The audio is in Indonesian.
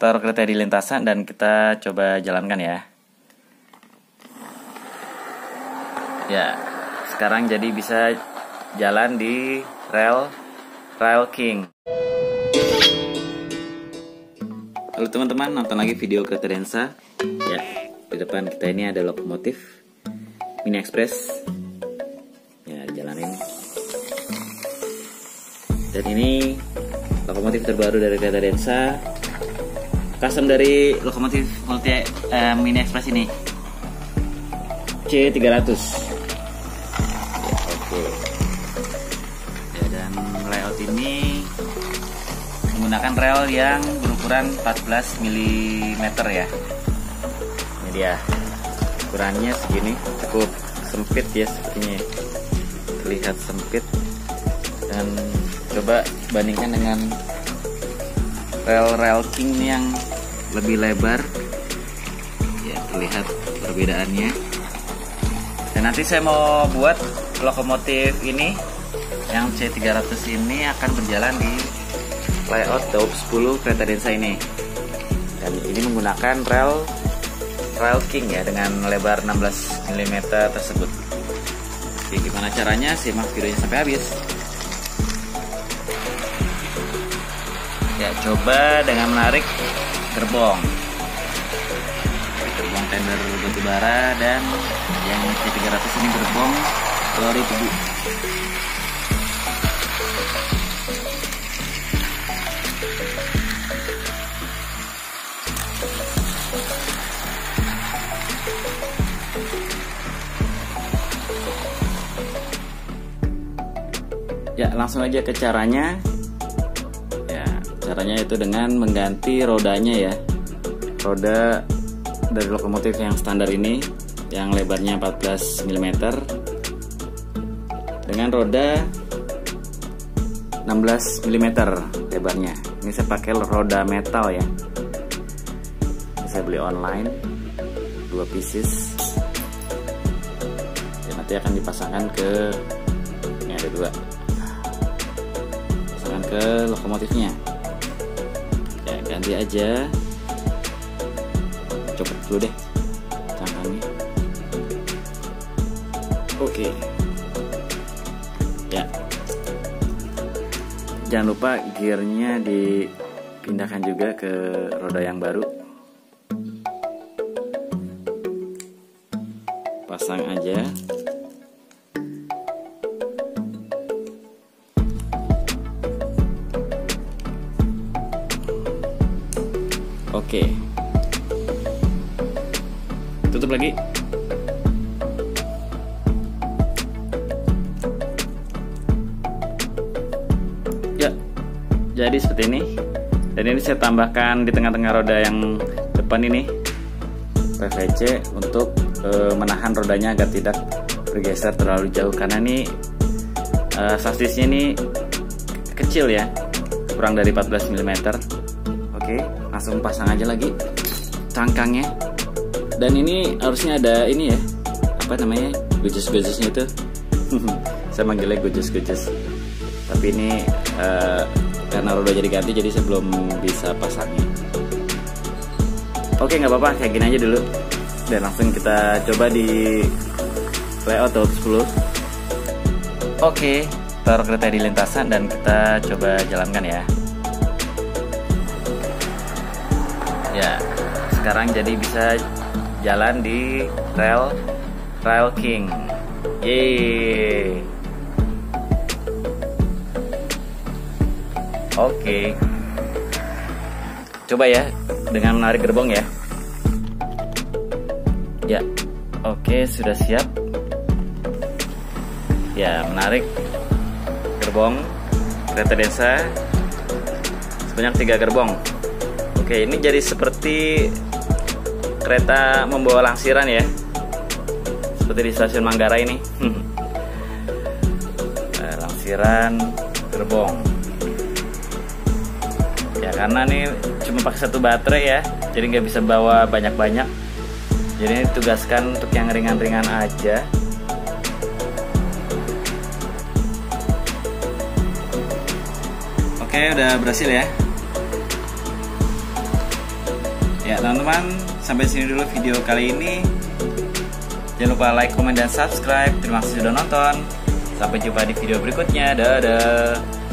taruh kereta di lintasan dan kita coba jalankan ya. Ya, sekarang jadi bisa jalan di Rail King. Halo teman-teman, nonton lagi video kereta Densa. Ya, di depan kita ini ada lokomotif Mini Express. Ya, jalanin. Dan ini lokomotif terbaru dari kereta Densa, custom dari lokomotif Mini Express ini, C300. Ya, oke. Ya, dan layout ini menggunakan rel yang berukuran 14 mm ya. Ini dia, ukurannya segini, cukup sempit ya sepertinya, terlihat sempit. Dan coba bandingkan dengan Rail King yang lebih lebar ya, terlihat perbedaannya. Dan nanti saya mau buat lokomotif ini yang C300 ini akan berjalan di layout Daop 10 kereta Densa ini. Dan ini menggunakan Rail King ya, dengan lebar 16 mm tersebut. Oke, gimana caranya? Simak videonya sampai habis. Ya, coba dengan menarik gerbong tender batubara, dan yang C300 ini gerbong lori tebu. Ya, langsung aja ke caranya. Caranya itu dengan mengganti rodanya ya. Roda dari lokomotif yang standar ini yang lebarnya 14 mm dengan roda 16 mm lebarnya. Ini saya pakai roda metal ya. Ini saya beli online 2 pieces. Ya, nanti akan dipasangkan ke, ini ada 2, pasangkan ke lokomotifnya. Ganti aja, copot dulu deh cangkangnya. Oke. Ya, jangan lupa gearnya dipindahkan juga ke roda yang baru. Pasang aja. Oke, tutup lagi. Ya, jadi seperti ini. Dan ini saya tambahkan di tengah-tengah roda yang depan ini PVC untuk menahan rodanya agar tidak bergeser terlalu jauh, karena ini sasisnya ini kecil ya, kurang dari 14 mm. Oke, langsung pasang aja lagi cangkangnya. Dan ini harusnya ada ini ya, apa namanya, gujes-gujusnya itu. Saya manggilnya gujes-gujes. Tapi ini karena roda jadi ganti, jadi saya belum bisa pasangnya. Oke, nggak apa-apa, kayak gini aja dulu. Dan langsung kita coba di layout Daop 10. Oke, taruh kereta di lintasan dan kita coba jalankan ya. Ya, sekarang jadi bisa jalan di Rail King. Yeay. Oke. Coba ya dengan menarik gerbong ya. Ya. Oke, sudah siap. Ya, menarik gerbong kereta Densa sebanyak 3 gerbong. Oke, ini jadi seperti kereta membawa langsiran ya, seperti di stasiun Manggarai ini. Langsiran gerbong. Ya, karena ini cuma pakai 1 baterai ya, jadi nggak bisa bawa banyak-banyak. Jadi ini tugaskan untuk yang ringan-ringan aja. Oke, udah berhasil ya. Ya teman-teman, sampai sini dulu video kali ini. Jangan lupa like, comment, dan subscribe. Terima kasih sudah nonton. Sampai jumpa di video berikutnya. Dadah.